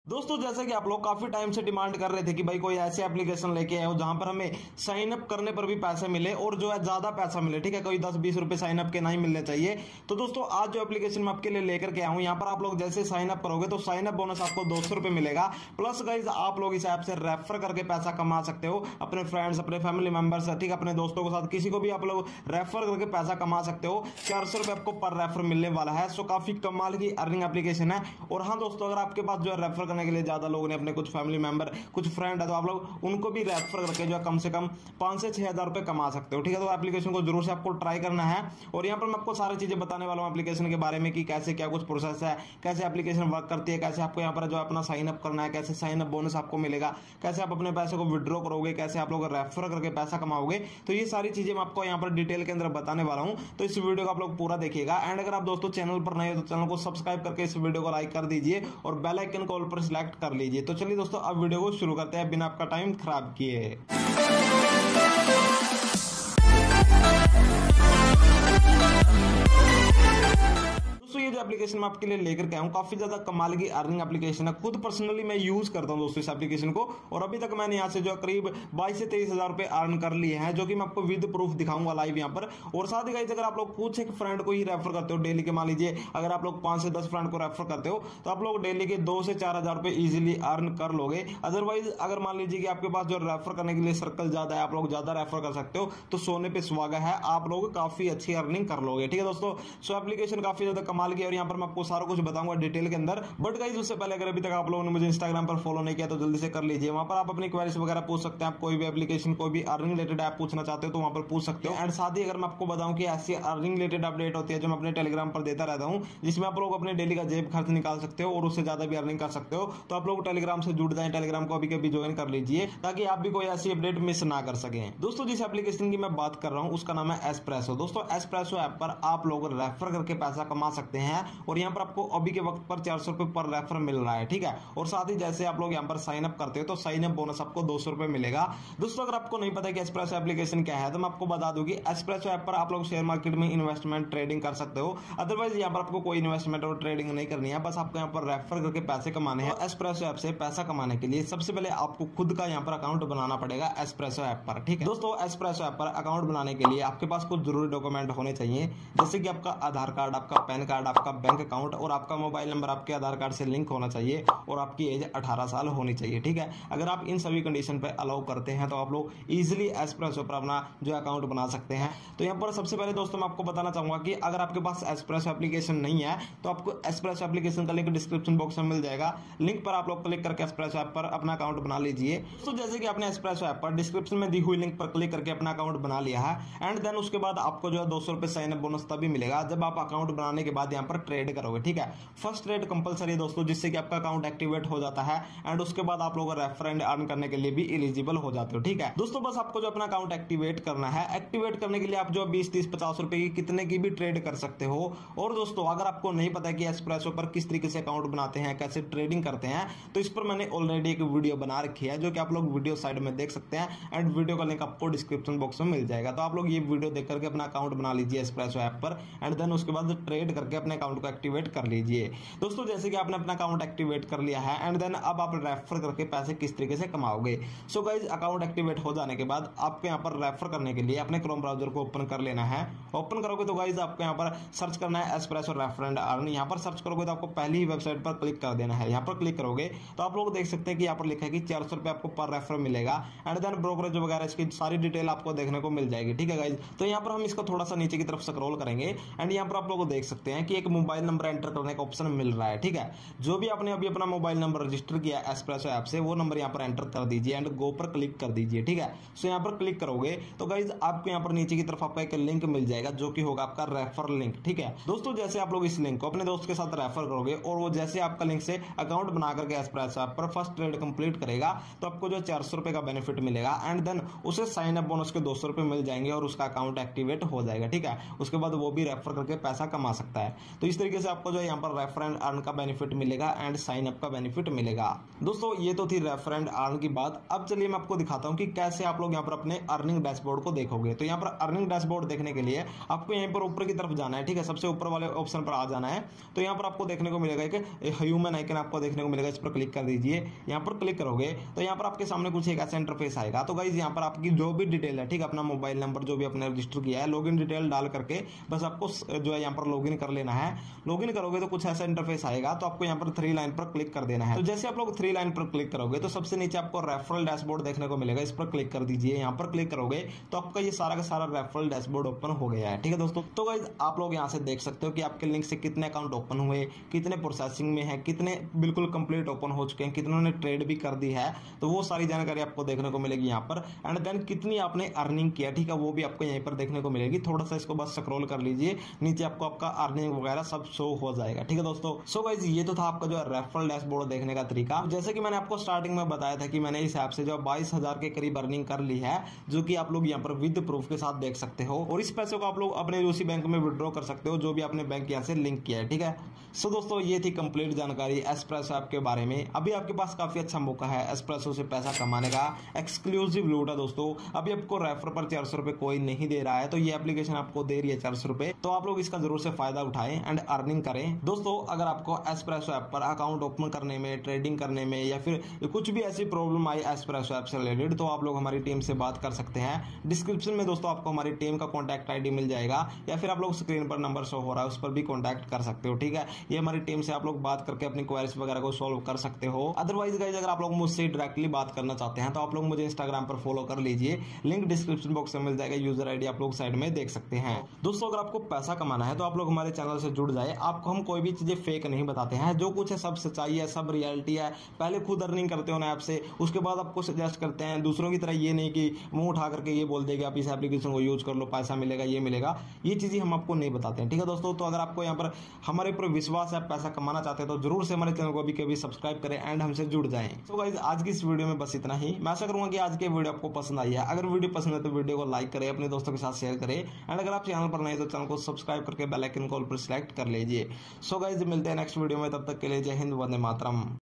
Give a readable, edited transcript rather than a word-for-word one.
दोस्तों जैसा कि आप लोग काफी टाइम से डिमांड कर रहे थे कि भाई कोई ऐसी एप्लीकेशन लेके आए हो जहां पर हमें साइन अप करने पर भी पैसे मिले और जो है ज्यादा पैसा मिले, ठीक है, कोई 10-20 रुपए साइन अप के नहीं मिलने चाहिए। तो दोस्तों आज जो एप्लीकेशन मैं आपके लिए लेकर के आया हूं, यहाँ पर आप लोग जैसे साइन अप करोगे तो साइन अप बोनस आपको 200 रुपए मिलेगा। प्लस गाइज आप लोग इस ऐप से रेफर करके पैसा कमा सकते हो, अपने फ्रेंड्स, अपने फैमिली मेंबर्स, ठीक है, अपने दोस्तों के साथ किसी को भी आप लोग रेफर करके पैसा कमा सकते हो। 400 रुपए आपको पर रेफर मिलने वाला है। सो काफी कमाल की अर्निंग एप्लीकेशन है। और हाँ दोस्तों, अगर आपके पास जो है रेफर करने के लिए ज्यादा लोग अपने कुछ फैमिली मेंबर, कुछ फ्रेंड है, तो आप लोग उनको भी रेफर करके जो है कम से कम 5 से 6 हज़ार रुपए कमा सकते हो, ठीक है। तो एप्लीकेशन को जरूर से आपको ट्राई करना है। और यहाँ पर मैं आपको सारी चीजें बताने वाला हूँ एप्लीकेशन के बारे में कि कैसे क्या कुछ प्रोसेस है, कैसे एप्लीकेशन वर्क करती है, कैसे आपको यहाँ पर जो अपना साइन अप करना है, कैसे साइन अप बोनस आपको मिलेगा, कैसे आप अपने पैसे को विड्रॉ करोगे, कैसे आप लोग रेफर करके पैसा कमाओगे। तो ये सारी चीजें मैं आपको यहाँ पर डिटेल के अंदर बताने वाला हूँ। तो इस वीडियो को आप लोग पूरा देखिएगा। एंड अगर आप दोस्तों चैनल पर नए हो तो चैनल को सब्सक्राइब करके इस वीडियो को लाइक कर दीजिए और बेल आइकन को ऑल पर सिलेक्ट कर लीजिए। तो चलिए दोस्तों अब वीडियो को शुरू करते हैं बिना आपका टाइम खराब किए। ये जो एप्लीकेशन मैं आपके लिए लेकर के आया हूं, काफी ज्यादा कमाल की अर्निंग एप्लीकेशन है। खुद पर्सनली मैं यूज करता हूं दोस्तों इस एप्लीकेशन को, और अभी तक मैंने यहां से जो करीब 22 से 23 हज़ार रुपए अर्न कर लिए हैं, जो कि मैं आपको विद प्रूफ दिखाऊंगा लाइव यहां पर। और साथ ही गाइस अगर आप लोग कुछ एक फ्रेंड को ही रेफर करते हो डेली के, मान लीजिए अगर आप लोग 5 से 10 फ्रेंड को रेफर करते हो तो आप लोग डेली के 2 से 4 हज़ार रुपए इजिली अर्न कर लोगे। अदरवाइज अगर मान लीजिए कि आपके पास जो रेफर करने के लिए सर्कल ज्यादा है, आप लोग ज्यादा रेफर कर सकते हो, तो सोने पे सुहागा है, आप लोग काफी अच्छी अर्निंग कर लोगे, ठीक है दोस्तों। सो एप्लीकेशन काफी ज्यादा कमाल की, और यहाँ पर मैं आपको सारा कुछ बताऊंगा डिटेल के अंदर। बट गाइस उससे पहले अगर अभी तक आप लोगों ने मुझे इंस्टाग्राम पर फॉलो नहीं किया तो जल्दी से कर लीजिए। वहां पर आप अपनी क्वेरीज वगैरह पूछ सकते हैं। आप कोई भी एप्लीकेशन, कोई भी अर्निंग रिलेटेड ऐप पूछना चाहते हो तो वहां पर पूछ सकते हो। एंड साथ ही अगर मैं आपको बताऊं कि ऐसी अर्निंग रिलेटेड अपडेट होती है जो मैं अपने टेलीग्राम पर देता रहता हूं, जिसमें आप लोग अपने डेली का जेब खर्च निकाल सकते हो और उससे ज्यादा भी अर्निंग कर सकते हो। तो आप लोग टेलीग्राम से जुड़ जाए, टेलीग्राम को अभी कभी ज्वाइन कर लीजिए ताकि आप भी कोई ऐसी अपडेट मिस ना कर सके। दोस्तों जिस एप्लीकेशन की मैं बात कर रहा हूं उसका नाम है एस्प्रेसो। दोस्तों एस्प्रेसो ऐप पर आप लोग रेफर करके पैसा कमा सकते हैं, और यहाँ पर आपको अभी के वक्त पर 400 रुपए पर रेफर मिल रहा है, ठीक है। और साथ ही जैसे आप लोग यहाँ पर साइन अप करते हो तो साइन अप बोनस आपको 200 रुपए मिलेगा। दोस्तों अगर आपको नहीं पता कि एस्प्रेसो एप्लीकेशन क्या है तो मैं आपको बता दूं कि एस्प्रेसो ऐप पर आप लोग शेयर मार्केट में इन्वेस्टमेंट, ट्रेडिंग कर सकते हो। अदरवाइज यहाँ पर आपको कोई इन्वेस्टमेंट और ट्रेडिंग नहीं करनी है, बस आपको यहाँ पर रेफर करके पैसे कमाने हैं। एस्प्रेसो ऐप से पैसा कमाने के लिए सबसे पहले आपको खुद का यहाँ पर अकाउंट बनाना पड़ेगा एस्प्रेसो ऐप पर, ठीक है दोस्तों। एस्प्रेसो ऐप पर अकाउंट बनाने के लिए आपके पास कुछ जरूरी डॉक्यूमेंट होने चाहिए, जैसे कि आपका आधार कार्ड, आपका पैन कार्ड, आपका बैंक अकाउंट और आपका मोबाइल नंबर आपके आधार कार्ड से लिंक होना चाहिए, और आपकी एज 18 साल होनी चाहिए, ठीक है। अगर आप इन सभी कंडीशन पे अलाउ करते हैं तो आप लोग इजीली एस्प्रेसो पर अपना जो अकाउंट बना सकते हैं। तो यहाँ पर सबसे पहले दोस्तों मैं आपको बताना चाहूंगा कि अगर आपके पास एस्प्रेसो एप्लीकेशन नहीं है तो आपको एस्प्रेसो एप्लीकेशन का लिंक डिस्क्रिप्शन बॉक्स में मिल जाएगा। लिंक पर आप लोग क्लिक करके एस्प्रेसो ऐप पर अपना अकाउंट बना लीजिए। तो जैसे कि आपने एस्प्रेसो ऐप पर डिस्क्रिप्शन में दी हुई लिंक पर क्लिक करके अपना अकाउंट बना लिया है, एंड देन उसके बाद आपको जो है 200 रुपए साइन अप बोनस तभी मिलेगा जब आप अकाउंट बनाने के बाद यहाँ पर ट्रेड करोगे, ठीक है। फर्स्ट ट्रेड कंपलसरी दोस्तों, जिससे कि आपका अकाउंट एक्टिवेट हो जाता है, एंड उसके बाद आप लोग रेफर एंड अर्न करने के लिए भी एलिजिबल हो जाते हो, ठीक है दोस्तों। बस आपको जो अपना अकाउंट एक्टिवेट करना है, एक्टिवेट करने के लिए आप जो 20, 30, 50 रुपए की कितने की भी ट्रेड कर सकते हो। और दोस्तों अगर आपको नहीं पता कि एस्प्रेसो पर किस तरीके से अकाउंट बनाते हैं, कैसे ट्रेडिंग करते हैं, तो इस पर मैंने ऑलरेडी एक वीडियो बना रखी है जो कि आप लोग वीडियो साइड में देख सकते हैं, एंड वीडियो का लिंक आपको डिस्क्रिप्शन बॉक्स में मिल जाएगा। तो आप लोग ये वीडियो देख करके अपना अकाउंट बना लीजिए एस्प्रेसो ऐप पर, एंड देन उसके बाद ट्रेड करके अपने अकाउंट को एक्टिवेट कर लीजिए। दोस्तों जैसे कि आपने अपना अकाउंट एक्टिवेट कर लिया है, एंड देन अब आप रेफर करके पैसे किस तरीके से कमाओगे। सो गाइज अकाउंट एक्टिवेट हो जाने के बाद आपको यहाँ पर रेफर करने के लिए अपने क्रोम ब्राउजर को ओपन कर लेना है। ओपन करोगे तो गाइज आपको यहाँ पर सर्च करना है एस्प्रेसो रेफर एंड अर्न। यहाँ पर सर्च करोगे तो आपको पहली ही वेबसाइट पर क्लिक कर देना है। यहाँ पर क्लिक करोगे तो आप लोग देख सकते हैं कि यहाँ पर लिखा है कि 400 रुपए आपको पर रेफर मिलेगा, एंड देन ब्रोकरेज वगैरह इसकी सारी डिटेल आपको देखने को मिल जाएगी, ठीक है गाइज। तो यहाँ पर हम इसको थोड़ा सा नीचे की तरफ स्क्रॉल करेंगे, एंड यहाँ पर आप लोग देख सकते हैं कि एक मोबाइल नंबर एंटर करने का ऑप्शन मिल रहा है, ठीक है। जो भी आपने अभी अपना मोबाइल नंबर रजिस्टर किया एस्प्रेसो ऐप से, वो नंबर यहाँ पर एंटर कर दीजिए एंड गो पर क्लिक कर दीजिए, ठीक है। सो यहाँ पर क्लिक करोगे तो गाइज आपको यहाँ पर नीचे की तरफ आपका एक लिंक मिल जाएगा जो कि होगा आपका रेफर लिंक, ठीक है दोस्तों। जैसे आप लोग इस लिंक को अपने दोस्त के साथ रेफर करोगे और वो जैसे आपका लिंक से अकाउंट बना करके एस्प्रेसो ऐप पर फर्स्ट ट्रेड कंप्लीट करेगा तो आपको जो 400 रुपए का बेनिफिट मिलेगा, एंड देन उसे साइन अप बोनस के 200 रुपए मिल जाएंगे और उसका अकाउंट एक्टिवेट हो जाएगा, ठीक है। उसके बाद वो भी रेफर करके पैसा कमा सकता है। तो इस तरीके से आपको जो है यहाँ पर रेफर एंड अर्न का बेनिफिट मिलेगा एंड साइन अप का बेनिफिट मिलेगा। दोस्तों ये तो थी रेफर एंड अर्न की बात। अब चलिए मैं आपको दिखाता हूँ कि कैसे आप लोग यहाँ पर अपने अर्निंग डैशबोर्ड को देखोगे। तो यहाँ पर अर्निंग डैशबोर्ड देखने के लिए आपको यहाँ पर ऊपर की तरफ जाना है, ठीक है, सबसे ऊपर वाले ऑप्शन पर आ जाना है। तो यहाँ पर आपको देखने को मिलेगा एक ह्यूमन आइकन आपको देखने को मिलेगा, इस पर क्लिक कर दीजिए। यहाँ पर क्लिक करोगे तो यहाँ पर आपके सामने कुछ एक ऐसा इंटरफेस आएगा। तो गाइस यहाँ पर आपकी जो भी डिटेल है, ठीक है, अपना मोबाइल नंबर जो भी आपने रजिस्टर किया है, लॉगिन डिटेल डाल करके बस आपको जो है यहाँ पर लॉगिन कर लेना है। लॉगिन करोगे तो कुछ ऐसा इंटरफेस आएगा। तो आपको यहाँ पर 3 लाइन पर क्लिक कर देना है। तो जैसे आप लोग 3 लाइन पर क्लिक करोगे तो सबसे नीचे आपको रेफरल डैशबोर्ड देखने को मिलेगा, इस पर क्लिक कर दीजिए। यहाँ पर क्लिक करोगे तो आपका ये सारा का सारा रेफरल डैशबोर्ड ओपन हो गया है, ठीक है दोस्तों। तो गाइस आप लोग यहाँ से देख सकते हो कि आपके लिंक से कितने अकाउंट ओपन हुए, कितने प्रोसेसिंग में है, कितने बिल्कुल कंप्लीट ओपन हो चुके हैं, कितनों ने ट्रेड भी कर दी है। तो वो सारी जानकारी आपको देखने को मिलेगी यहाँ पर। एंड देन कितनी आपने अर्निंग किया, ठीक है, वो भी आपको यहीं पर देखने को मिलेगी। थोड़ा सा इसको बस स्क्रॉल कर लीजिए, नीचे आपको आपका अर्निंग वगैरह सब शो हो जाएगा, ठीक है दोस्तों। सो गाइस ये तो था आपका जो रेफरल डैशबोर्ड देखने का तरीका। जैसे कि मैंने आपको स्टार्टिंग में बताया था कि मैंने इस ऐप से जो 22,000 के करीब अर्निंग कर ली है, जो कि आप लोग यहाँ पर विद प्रूफ के साथ देख सकते हो। और इस पैसे को आप लोग अपने उसी बैंक में विड्रॉ कर सकते हो जो भी आपने बैंक यहाँ से लिंक किया है, ठीक है। सो दोस्तों ये थी कंप्लीट जानकारी एस्प्रेसो ऐप के बारे में। अभी आपके पास काफी अच्छा मौका है एस्प्रेसो से पैसा कमाने का। एक्सक्लूसिव लूट है दोस्तों। अभी आपको रेफर पर 400 रुपए कोई नहीं दे रहा है, तो ये एप्लीकेशन आपको दे रही है 400 रुपए। तो आप लोग इसका जरूर से फायदा उठाएं एंड अर्निंग करें। दोस्तों अगर आपको एस्प्रेसो ऐप पर अकाउंट ओपन करने में, ट्रेडिंग करने में या फिर कुछ भी ऐसी प्रॉब्लम आई एस्प्रेसो ऐप से रिलेटेड, तो आप लोग हमारी टीम से बात कर सकते हैं। डिस्क्रिप्शन में दोस्तों आपको हमारी टीम का कॉन्टैक्ट ID मिल जाएगा, या फिर आप लोग स्क्रीन पर नंबर शो हो रहा है उस पर भी कॉन्टैक्ट कर सकते हो, ठीक है। ये हमारी टीम से आप लोग बात करके अपनी क्वेरीज वगैरह को सॉल्व कर सकते हो। अदरवाइज गाइस अगर आप लोग मुझसे डायरेक्टली बात करना चाहते हैं तो आप लोग मुझे इंस्टाग्राम पर फॉलो कर लीजिए, लिंक डिस्क्रिप्शन बॉक्स में मिल जाएगा, यूजर ID आप लोग साइड में देख सकते हैं। दोस्तों अगर आपको पैसा कमाना है तो आप लोग हमारे चैनल से जुड़ जाए। आपको हम कोई भी चीजें फेक नहीं बताते हैं, जो कुछ है सब सच्चाई है, सब रियलिटी है। पहले खुद अर्निंग करते हो ना ऐप से, उसके बाद आपको सजेस्ट करते हैं। दूसरों की तरह ये नहीं कि मुंह उठा करके ये बोल देगा आप इस एप्लीकेशन को यूज कर लो, पैसा मिलेगा, ये मिलेगा, ये चीजें हम आपको नहीं बताते हैं, ठीक है दोस्तों। तो अगर आपको यहाँ पर हमारे ऊपर विश्वास है, पैसा कमाना चाहते हैं, तो जरूर से हमारे चैनल को कभी सब्सक्राइब करें एंड हमसे जुड़ जाएं। तो गाइस आज की इस वीडियो में बस इतना ही। मैं आशा करूंगा कि आज की वीडियो आपको पसंद आई है। अगर वीडियो पसंद है तो वीडियो को लाइक करें, अपने दोस्तों के साथ शेयर करें एंड अगर आप चैनल पर नए तो चैनल को सब्सक्राइब करके बेल आइकन को ऑल पर सिलेक्ट कर लीजिए। सो गाइस मिलते हैं नेक्स्ट वीडियो में, तब तक के लिए जय हिंद, वंदे मातरम।